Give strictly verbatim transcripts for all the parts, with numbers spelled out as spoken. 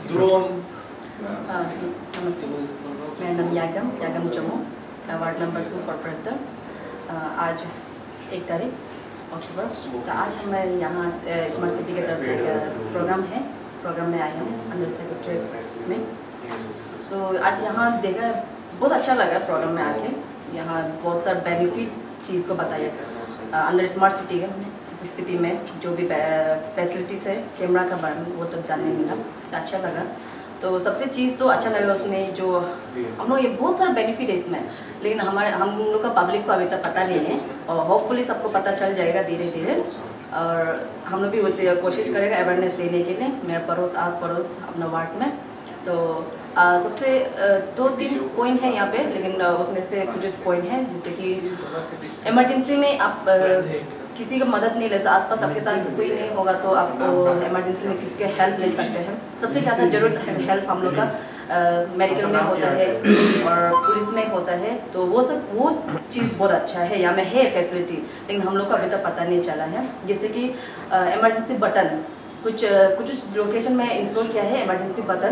Drone. नमस्ते, मेरा नाम यागम यागम चमो, वार्ड नंबर टू कॉर्पोरेटर। आज एक तारीख अक्टूबर, तो आज हमें यहाँ स्मार्ट सिटी की तरफ से एक प्रोग्राम है, प्रोग्राम में आए हैं अंडर सेक्रेटरी में। तो आज यहाँ देखा, बहुत अच्छा लगा प्रोग्राम में आके। यहाँ बहुत सारा बेनिफिट चीज़ को बताया अंडर स्मार्ट सिटी स्थिति में जो भी फैसिलिटीज़ है, कैमरा का बारे में वो सब जानने मिला, अच्छा लगा। तो सबसे चीज़ तो अच्छा लगा उसमें जो हम लोग, ये बहुत सारा बेनिफिट है इसमें, लेकिन हमारे हम लोग का पब्लिक को अभी तक पता नहीं है और होपफुली सबको पता चल जाएगा धीरे धीरे। और हम लोग भी उसे कोशिश करेगा अवेयरनेस देने के लिए मेरे पड़ोस आस पड़ोस अपना वार्ड में। तो आ, सबसे आ, दो तीन पॉइंट है यहाँ पे, लेकिन आ, उसमें से कुछ पॉइंट हैं जैसे कि इमरजेंसी में आप आ, किसी का मदद नहीं ले सकते, आसपास आपके साथ कोई नहीं होगा तो आप इमरजेंसी में किसी के हेल्प ले सकते हैं। सबसे ज़्यादा जरूरत है हेल्प हम लोग का मेडिकल में होता है और पुलिस में होता है, तो वो सब वो चीज़ बहुत अच्छा है, यहाँ में है फैसिलिटी, लेकिन हम लोग को अभी तक पता नहीं चला है। जैसे कि इमरजेंसी बटन कुछ कुछ लोकेशन में इंस्टॉल किया है इमरजेंसी बटन,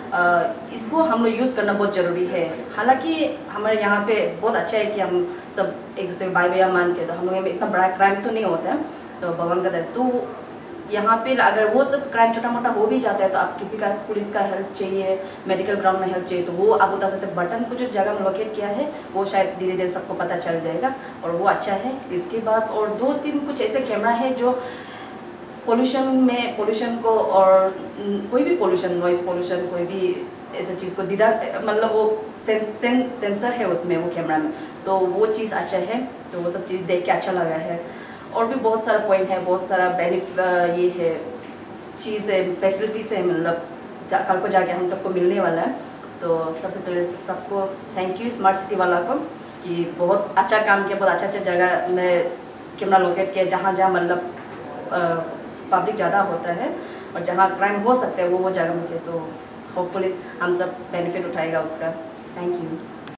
इसको हम लोग यूज़ करना बहुत ज़रूरी है। हालांकि हमारे यहाँ पे बहुत अच्छा है कि हम सब एक दूसरे को भाई भैया मान के, तो हम लोग में इतना बड़ा क्राइम तो नहीं होता है, तो भगवान का दया। तो यहाँ पे अगर वो सब क्राइम छोटा मोटा हो भी जाता है तो आप किसी का पुलिस का हेल्प चाहिए, मेडिकल ग्राउंड में हेल्प चाहिए, तो वो आप बता सकते हैं। बटन को जो जगह में लोकेट किया है वो शायद धीरे धीरे सबको पता चल जाएगा और वो अच्छा है। इसके बाद और दो तीन कुछ ऐसे कैमरा है जो पोल्यूशन में पोल्यूशन को और कोई भी पोल्यूशन, नॉइस पोल्यूशन, कोई भी ऐसा चीज़ को दीदा मतलब वो सें, सें, सेंसर है उसमें वो कैमरा में, तो वो चीज़ अच्छा है। तो वो सब चीज़ देख के अच्छा लगा है। और भी बहुत सारा पॉइंट है, बहुत सारा बेनिफिट ये है चीज़ है, फैसिलिटीज़ है, मतलब कल को जाके हम सबको मिलने वाला है। तो सबसे पहले सबको थैंक यू स्मार्ट सिटी वाला को कि बहुत अच्छा काम किया, बहुत अच्छा अच्छा जगह में कैमरा लोकेट किया, जहाँ जहाँ मतलब पब्लिक ज़्यादा होता है और जहाँ क्राइम हो सकता है वो वो जगह में किया। तो होपफुली हम सब बेनिफिट उठाएगा उसका। Thank you.